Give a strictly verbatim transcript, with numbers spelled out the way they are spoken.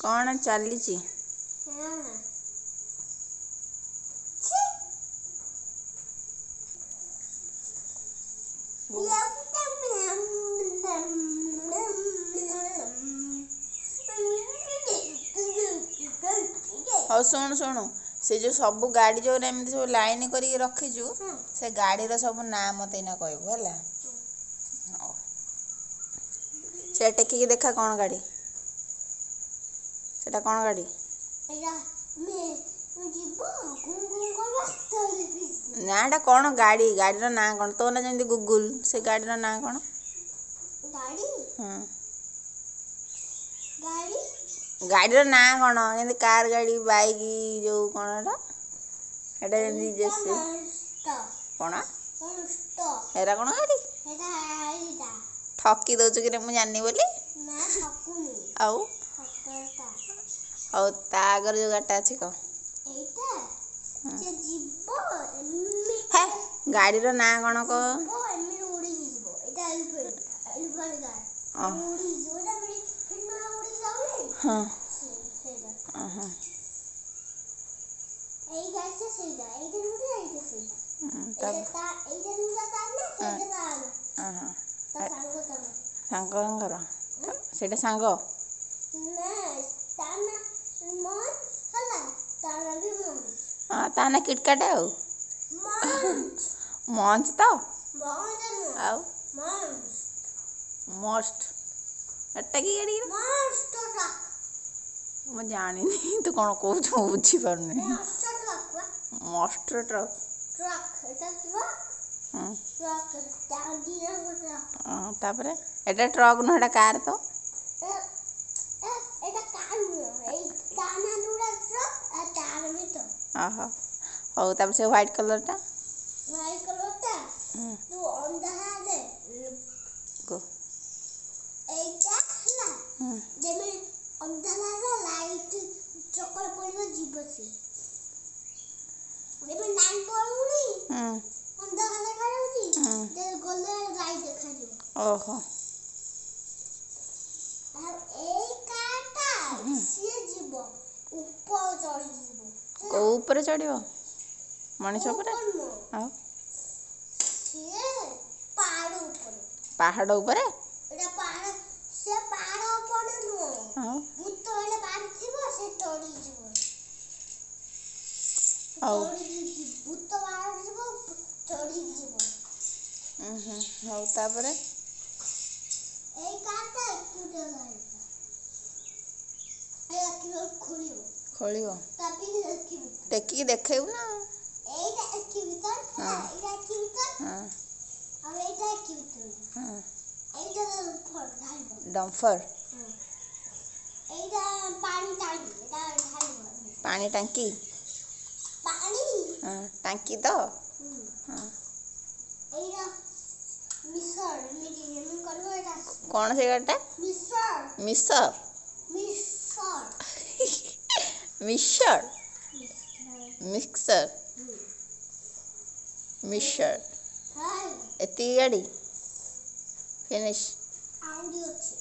कौन चली हाँ शुणु शुणु से जो सब गाड़ी जो एमती सब लाइन करके रखीचु से गाड़ी सब ना मत ना कहबू है से टेकिकी देखा कौन गाड़ी सेटा कौन गाड़ी ना एटा कौन गाड़ी गाड़ी ना कौन तो ना जमी गुगुल से गाड़ी ना कौन हाँ गाड़ी ना कौन जमी कार गाड़ी बाइक जो कौन एटा जमी जेसी कौन एरा कौन गाड़ी ठकी दौचु कि मुझे जानी बोली आउ आउ ता आगर जो गाटा अच्छी कह है गाड़ी रो ना कौन कह हाँ हाँ सांगर सेटा सांग हाँ ता ना किटकाट आउ मंच तो आउ मस्ट एटा की गाड़ी मैं जानी नहीं तो कौन कह बुझी पारनी मस्टर ट्रक तापरे एटा ट्रक न एटा कार तो आहा हो तब से व्हाइट कलर टा व्हाइट कलर टा तू अंधा दे को एटा हला जेमे अंधा लागा लाइट चक्कर पड़िबो जीवसी जेमे नाम पड़ुनी हम अंधा वाला कराउची जे गोले लाइट देखा दियो ओहो और ए काटा से जीवो ऊपर चढ़ी जीवो को ऊपर चढ़िबो मनीष ऊपर आ से पहाड़ ऊपर पहाड़ ऊपर एटा पहाड़ से पहाड़ ऊपर नो हां भूत वाले बाहर थीबो से चढ़ी जीवो चढ़ी भूत बाहर जीवो चढ़ी जीवो हम्म हौ तापरे ए काटा कुटे गाड़ी ए किलो खोलियो खोलियो तापी देखि टेकी देखेउ ना एटा एकी भीतर हां एटा एकी भीतर हां अब एटा एकी भीतर हां एटा डंफर ढाइबो डंफर हां एटा पानी टांकी एटा ढाइबो पानी टांकी पानी हां टांकी तो हां एटा मिक्सर मिडी में करबो एटा कौन से गाटा mixer mixer mixer mixer mixer mixer एती गाड़ी फिनिश आउडी अछि